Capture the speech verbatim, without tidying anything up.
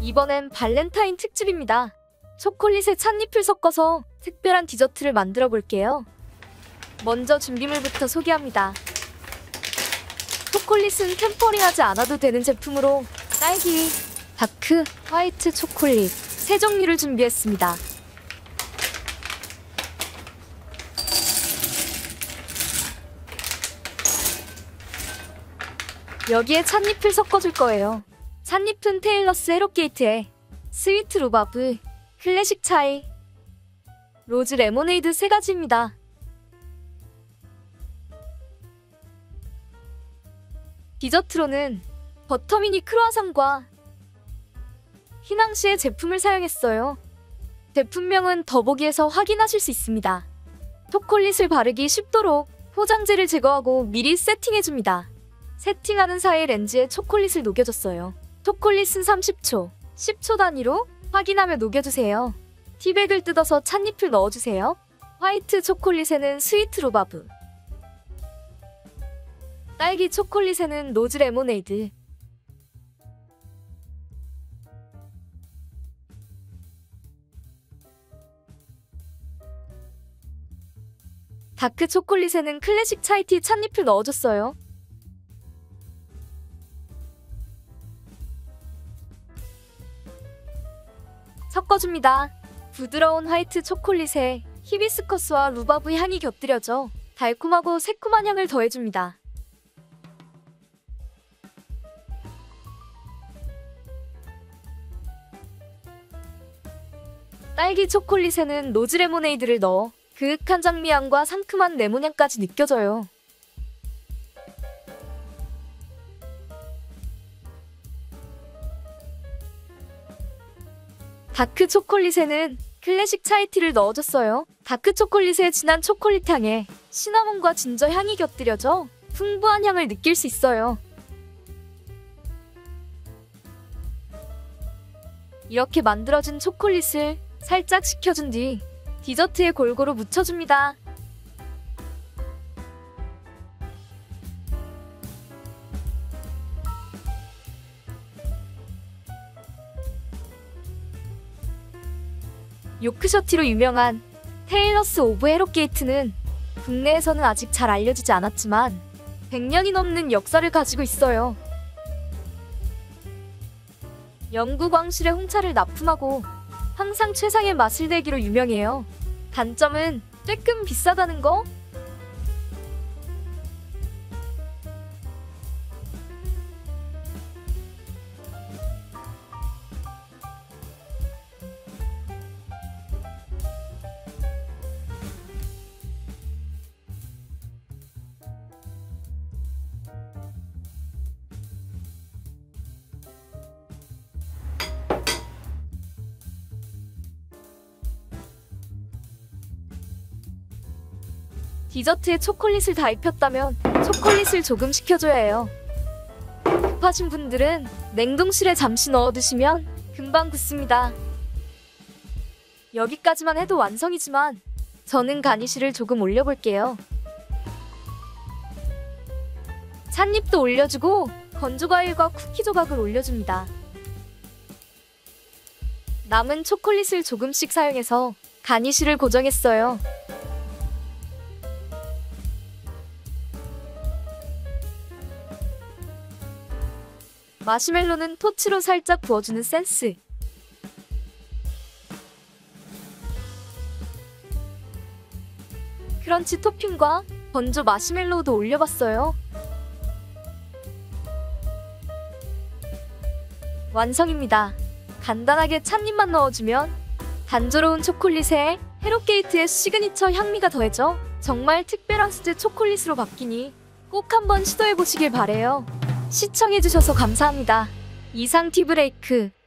이번엔 발렌타인 특집입니다. 초콜릿에 찻잎을 섞어서 특별한 디저트를 만들어 볼게요. 먼저 준비물부터 소개합니다. 초콜릿은 템퍼링하지 않아도 되는 제품으로 딸기, 다크, 화이트 초콜릿 세 종류를 준비했습니다. 여기에 찻잎을 섞어줄 거예요. 찻잎은 테일러스 헤로게이트에 스위트 루바브, 클래식 차이, 로즈 레모네이드 세 가지입니다. 디저트로는 버터미니 크루아상과 휘낭시에 제품을 사용했어요. 제품명은 더보기에서 확인하실 수 있습니다. 초콜릿을 바르기 쉽도록 포장재를 제거하고 미리 세팅해줍니다. 세팅하는 사이 렌즈에 초콜릿을 녹여줬어요. 초콜릿은 삼십 초, 십 초 단위로 확인하며 녹여주세요. 티백을 뜯어서 찻잎을 넣어주세요. 화이트 초콜릿에는 스위트 루바브, 딸기 초콜릿에는 로즈 레모네이드, 다크 초콜릿에는 클래식 차이티 찻잎을 넣어줬어요. 섞어줍니다. 부드러운 화이트 초콜릿에 히비스커스와 루바브 향이 곁들여져 달콤하고 새콤한 향을 더해줍니다. 딸기 초콜릿에는 로즈 레모네이드를 넣어 그윽한 장미향과 상큼한 레몬향까지 느껴져요. 다크 초콜릿에는 클래식 차이티를 넣어줬어요. 다크 초콜릿의 진한 초콜릿 향에 시나몬과 진저 향이 곁들여져 풍부한 향을 느낄 수 있어요. 이렇게 만들어진 초콜릿을 살짝 식혀준 뒤 디저트에 골고루 묻혀줍니다. 요크셔티로 유명한 테일러스 오브 헤로게이트는 국내에서는 아직 잘 알려지지 않았지만 백 년이 넘는 역사를 가지고 있어요. 영국 왕실의 홍차를 납품하고 항상 최상의 맛을 내기로 유명해요. 단점은 조금 비싸다는 거? 디저트에 초콜릿을 다 입혔다면 초콜릿을 조금 식혀줘야 해요. 급하신 분들은 냉동실에 잠시 넣어두시면 금방 굳습니다. 여기까지만 해도 완성이지만 저는 가니쉬를 조금 올려볼게요. 찻잎도 올려주고 건조과일과 쿠키 조각을 올려줍니다. 남은 초콜릿을 조금씩 사용해서 가니쉬를 고정했어요. 마시멜로는 토치로 살짝 구워주는 센스. 크런치 토핑과 건조 마시멜로우도 올려봤어요. 완성입니다. 간단하게 찻잎만 넣어주면 단조로운 초콜릿에 헤로게이트의 시그니처 향미가 더해져 정말 특별한 수제 초콜릿으로 바뀌니 꼭 한번 시도해보시길 바래요. 시청해주셔서 감사합니다. 이상 티브레이크